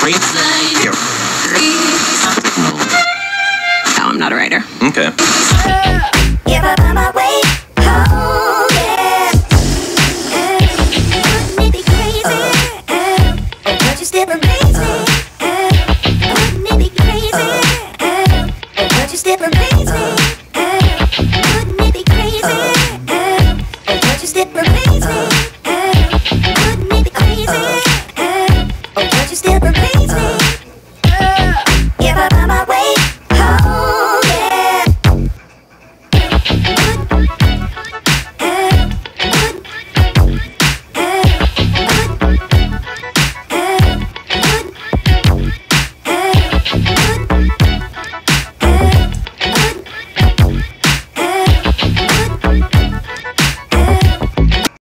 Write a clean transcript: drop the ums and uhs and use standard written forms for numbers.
No, I'm not a writer. Okay. If I find my way home, yeah. Wouldn't it be crazy? But you still remain.